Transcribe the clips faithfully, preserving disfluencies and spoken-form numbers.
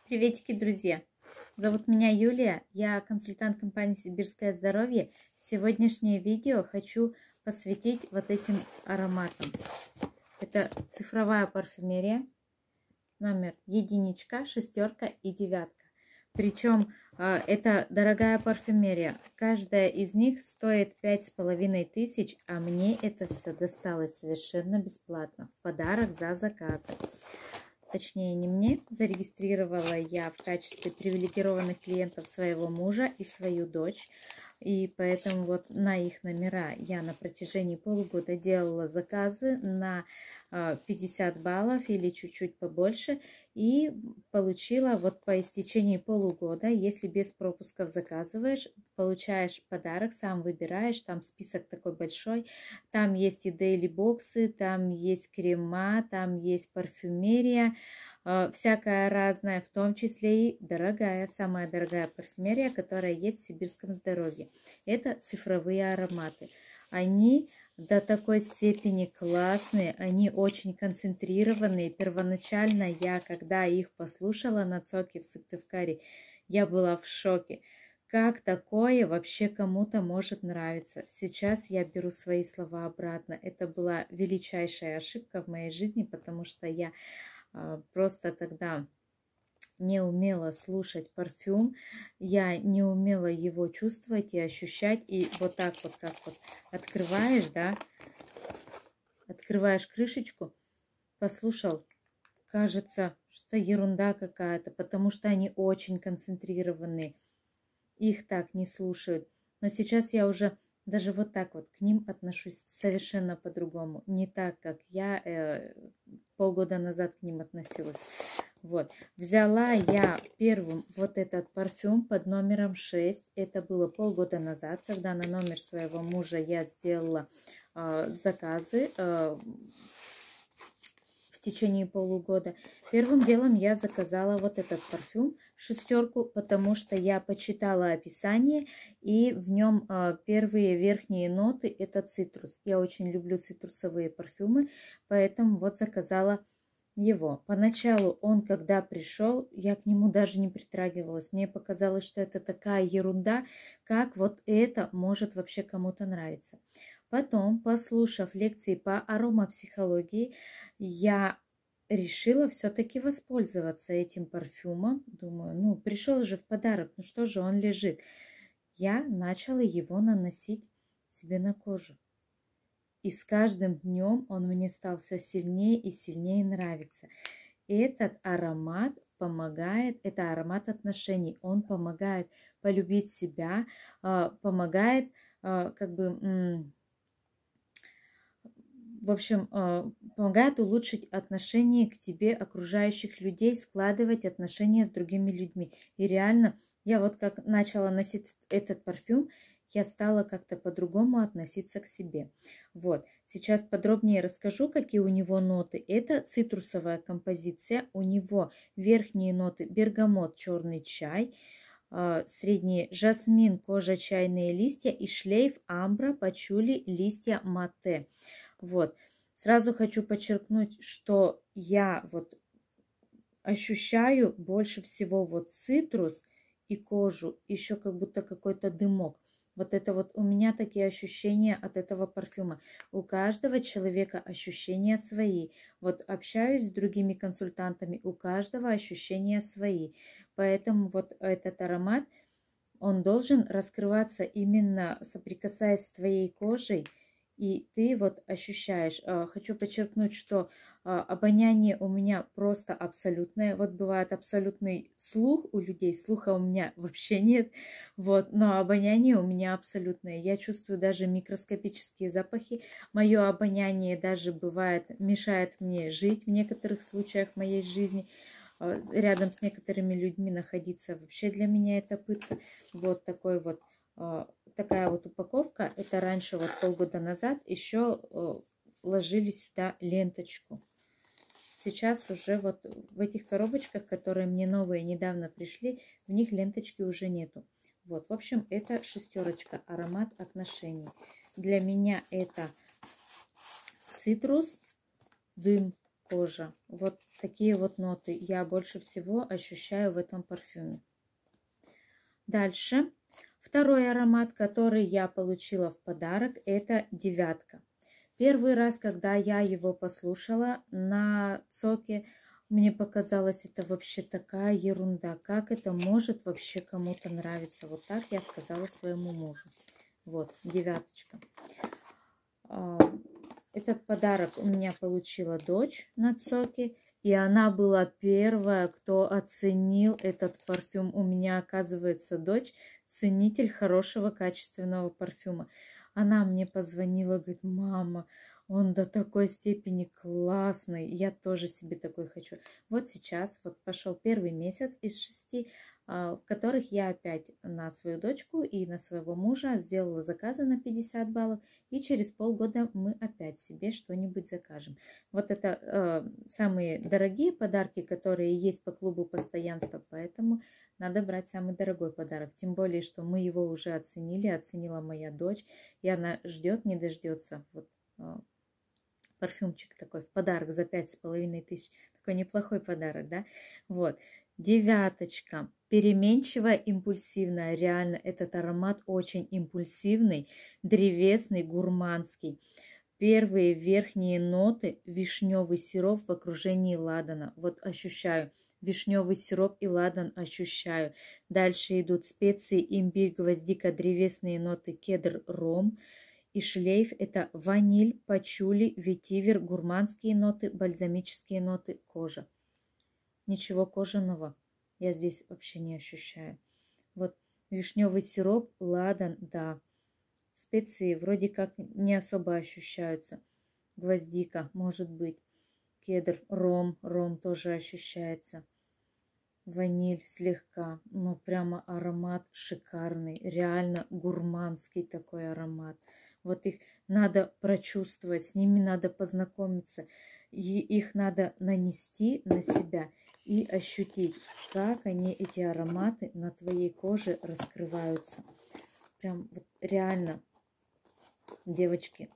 Приветики, друзья! Зовут меня Юлия, я консультант компании «Сибирское здоровье». Сегодняшнее видео хочу посвятить вот этим ароматам. Это цифровая парфюмерия, номер единичка, шестерка и девятка. Причем это дорогая парфюмерия. Каждая из них стоит пять с половиной тысяч, а мне это все досталось совершенно бесплатно, в подарок за заказы. Точнее, не мне, зарегистрировала я в качестве привилегированных клиентов своего мужа и свою дочь. И поэтому вот на их номера я на протяжении полугода делала заказы на пятьдесят баллов или чуть-чуть побольше. И получила вот по истечении полугода, если без пропусков заказываешь, получаешь подарок, сам выбираешь, там список такой большой. Там есть и дейли-боксы, там есть крема, там есть парфюмерия. Всякая разная, в том числе и дорогая, самая дорогая парфюмерия, которая есть в Сибирском здоровье. Это цифровые ароматы. Они до такой степени классные, они очень концентрированные. Первоначально я, когда их послушала на Цоке в Сыктывкаре, я была в шоке. Как такое вообще кому-то может нравиться? Сейчас я беру свои слова обратно. Это была величайшая ошибка в моей жизни, потому что я просто тогда не умела слушать парфюм, я не умела его чувствовать и ощущать. И вот так вот, как вот открываешь, да, открываешь крышечку, послушал, кажется, что ерунда какая-то, потому что они очень концентрированные, их так не слушают. Но сейчас я уже даже вот так вот к ним отношусь совершенно по-другому, не так, как я э, полгода назад к ним относилась. Вот, взяла я первым вот этот парфюм под номером шесть, это было полгода назад, когда на номер своего мужа я сделала э, заказы э, в течение полугода. Первым делом я заказала вот этот парфюм, шестерку, потому что я почитала описание, и в нем э, первые верхние ноты это цитрус. Я очень люблю цитрусовые парфюмы, поэтому вот заказала его. Поначалу он, когда пришел, я к нему даже не притрагивалась. Мне показалось, что это такая ерунда, как вот это может вообще кому-то нравиться. Потом, послушав лекции по аромапсихологии, я решила все-таки воспользоваться этим парфюмом. Думаю, ну, пришел же в подарок, ну что же, он лежит. Я начала его наносить себе на кожу. И с каждым днем он мне стал все сильнее и сильнее нравиться. Этот аромат помогает, это аромат отношений. Он помогает полюбить себя, помогает как бы... В общем, помогает улучшить отношение к тебе окружающих людей, складывать отношения с другими людьми. И реально, я вот как начала носить этот парфюм, я стала как-то по-другому относиться к себе. Вот, сейчас подробнее расскажу, какие у него ноты. Это цитрусовая композиция, у него верхние ноты бергамот, черный чай, средние жасмин, кожа, чайные листья и шлейф амбра, пачули, листья мате. Вот, сразу хочу подчеркнуть, что я вот ощущаю больше всего вот цитрус и кожу, еще как будто какой-то дымок. Вот это вот у меня такие ощущения от этого парфюма. У каждого человека ощущения свои. Вот общаюсь с другими консультантами, у каждого ощущения свои. Поэтому вот этот аромат, он должен раскрываться именно соприкасаясь с твоей кожей. И ты вот ощущаешь. Хочу подчеркнуть, что обоняние у меня просто абсолютное. Вот бывает абсолютный слух у людей, слуха у меня вообще нет. Вот, но обоняние у меня абсолютное. Я чувствую даже микроскопические запахи. Мое обоняние даже бывает мешает мне жить в некоторых случаях моей жизни. Рядом с некоторыми людьми находиться вообще для меня это пытка. Вот такой вот. Такая вот упаковка. Это раньше, вот полгода назад, еще ложили сюда ленточку. Сейчас уже вот в этих коробочках, которые мне новые недавно пришли, в них ленточки уже нету. Вот, в общем, это шестерочка, аромат отношений. Для меня это цитрус, дым, кожа. Вот такие вот ноты я больше всего ощущаю в этом парфюме. Дальше. Второй аромат, который я получила в подарок, это девятка. Первый раз, когда я его послушала на цоке, мне показалось, это вообще такая ерунда. Как это может вообще кому-то нравиться? Вот так я сказала своему мужу. Вот, девяточка. Этот подарок у меня получила дочь на цоке. И она была первая, кто оценил этот парфюм. У меня, оказывается, дочь ценитель хорошего, качественного парфюма. Она мне позвонила, говорит: мама, он до такой степени классный, я тоже себе такой хочу. Вот сейчас вот пошел первый месяц из шести, в которых я опять на свою дочку и на своего мужа сделала заказы на пятьдесят баллов. И через полгода мы опять себе что-нибудь закажем. Вот это э, самые дорогие подарки, которые есть по клубу постоянства, поэтому надо брать самый дорогой подарок. Тем более, что мы его уже оценили, оценила моя дочь, и она ждет, не дождется. Вот э, парфюмчик такой в подарок за пять с половиной тысяч. Такой неплохой подарок, да? Вот. Девяточка. Переменчивая, импульсивная. Реально, этот аромат очень импульсивный, древесный, гурманский. Первые верхние ноты — вишневый сироп в окружении ладана. Вот ощущаю. Вишневый сироп и ладан ощущаю. Дальше идут специи, имбирь, гвоздика, древесные ноты, кедр, ром. И шлейф — это ваниль, пачули, ветивер, гурманские ноты, бальзамические ноты, кожа. Ничего кожаного я здесь вообще не ощущаю. Вот вишневый сироп, ладан, да. Специи вроде как не особо ощущаются. Гвоздика, может быть. Кедр, ром, ром тоже ощущается. Ваниль слегка, но прямо аромат шикарный. Реально гурманский такой аромат. Вот их надо прочувствовать, с ними надо познакомиться. И их надо нанести на себя и ощутить, как они, эти ароматы, на твоей коже раскрываются. Прям вот реально, девочки,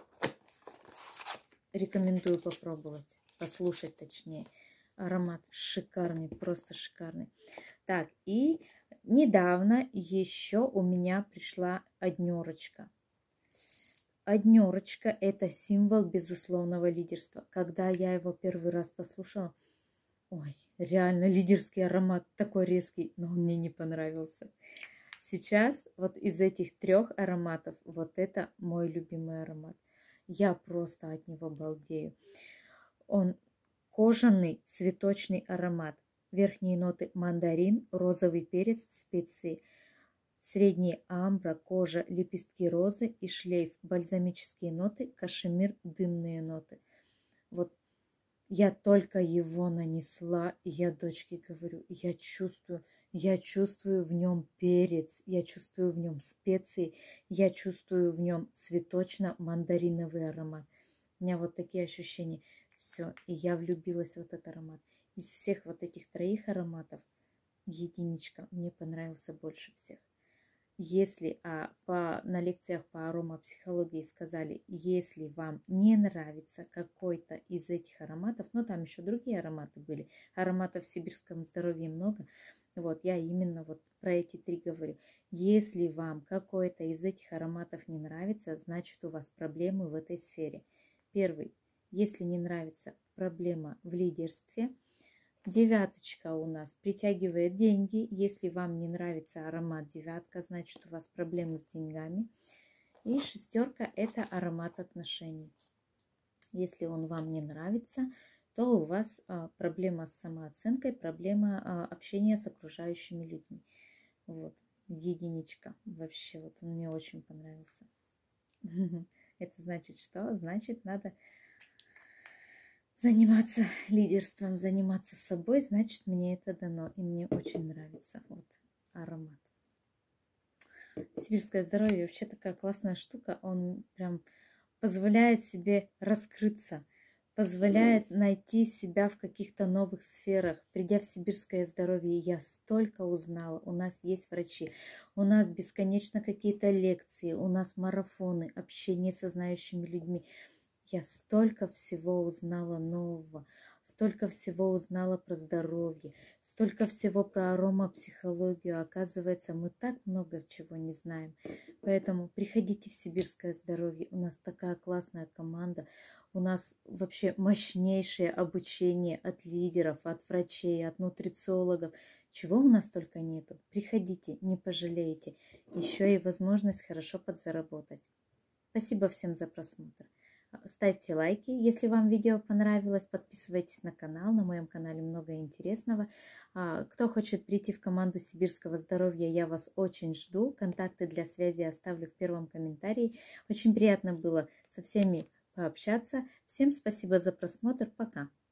рекомендую попробовать, послушать точнее. Аромат шикарный, просто шикарный. Так, и недавно еще у меня пришла однерочка. Однерочка — это символ безусловного лидерства. Когда я его первый раз послушала, ой, реально лидерский аромат, такой резкий, но он мне не понравился. Сейчас вот из этих трех ароматов вот это мой любимый аромат. Я просто от него балдею. Он кожаный цветочный аромат. Верхние ноты — мандарин, розовый перец, специи. Средние — амбра, кожа, лепестки розы и шлейф. Бальзамические ноты, кашемир, дымные ноты. Вот я только его нанесла, и я дочке говорю, я чувствую, я чувствую в нем перец, я чувствую в нем специи, я чувствую в нем цветочно-мандариновый аромат. У меня вот такие ощущения. Все, и я влюбилась в этот аромат. Из всех вот этих троих ароматов единичка мне понравился больше всех. Если а, по, на лекциях по аромапсихологии сказали, если вам не нравится какой-то из этих ароматов, ну там еще другие ароматы были, ароматов в сибирском здоровье много, вот я именно вот про эти три говорю. Если вам какой-то из этих ароматов не нравится, значит у вас проблемы в этой сфере. Первый, если не нравится, проблема в лидерстве. Девяточка у нас притягивает деньги. Если вам не нравится аромат девятка, значит у вас проблемы с деньгами. И шестерка — это аромат отношений. Если он вам не нравится, то у вас а, проблема с самооценкой, проблема а, общения с окружающими людьми. Вот, единичка. Вообще, вот он мне очень понравился. Это значит что? Значит, надо заниматься лидерством, заниматься собой, значит, мне это дано. И мне очень нравится вот аромат. Сибирское здоровье вообще такая классная штука. Он прям позволяет себе раскрыться, позволяет найти себя в каких-то новых сферах. Придя в сибирское здоровье, я столько узнала. У нас есть врачи, у нас бесконечно какие-то лекции, у нас марафоны, общение со знающими людьми. Я столько всего узнала нового, столько всего узнала про здоровье, столько всего про аромапсихологию. Оказывается, мы так много чего не знаем. Поэтому приходите в Сибирское здоровье. У нас такая классная команда. У нас вообще мощнейшее обучение от лидеров, от врачей, от нутрициологов. Чего у нас только нету. Приходите, не пожалеете. Еще и возможность хорошо подзаработать. Спасибо всем за просмотр. Ставьте лайки, если вам видео понравилось. Подписывайтесь на канал. На моем канале много интересного. Кто хочет прийти в команду Сибирского здоровья, я вас очень жду. Контакты для связи оставлю в первом комментарии. Очень приятно было со всеми пообщаться. Всем спасибо за просмотр. Пока.